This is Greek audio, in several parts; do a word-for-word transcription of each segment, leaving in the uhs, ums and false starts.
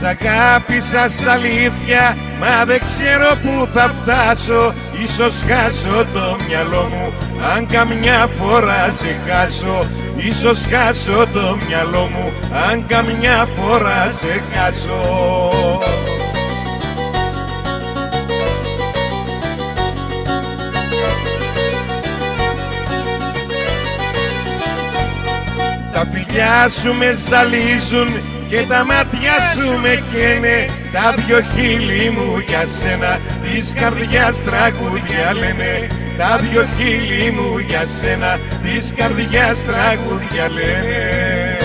αγάπησα στα αλήθεια, μα δεν ξέρω που θα φτάσω. Ίσως χάσω το μυαλό μου, αν καμιά φορά σε χάσω. Ίσως χάσω το μυαλό μου, αν καμιά φορά σε χάσω. Τα φιλιά σου με ζαλίζουν και τα μάτια σου με καίνε. Τα δυο χείλη μου για σένα της καρδιάς τραγούδια λένε. Τα δυο χείλη μου για σένα της καρδιάς τραγούδια λένε.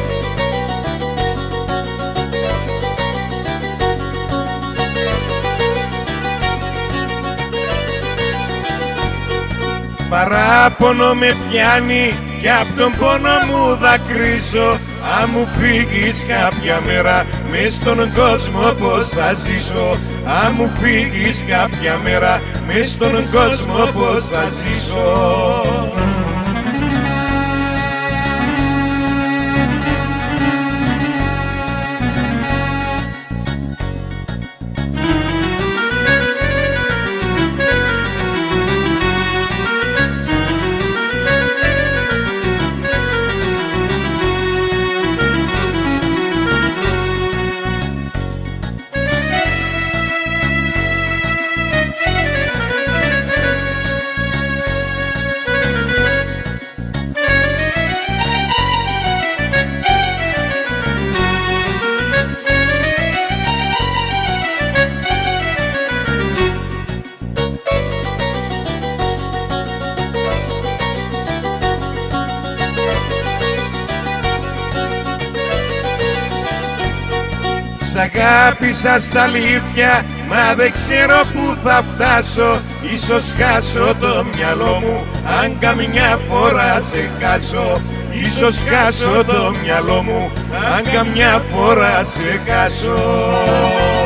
Παράπονο με πιάνει κι απ' τον πόνο μου δακρύζω. Αν μου φύγεις κάποια μέρα, μες στον κόσμο πως θα ζήσω. Αν μου φύγεις κάποια μέρα, μες στον κόσμο πως θα ζήσω. Σ' αγάπησα στα αλήθεια, μα δεν ξέρω που θα φτάσω. Ίσως χάσω το μυαλό μου, αν καμιά φορά σε χάσω. Ίσως χάσω το μυαλό μου, αν καμιά φορά σε χάσω.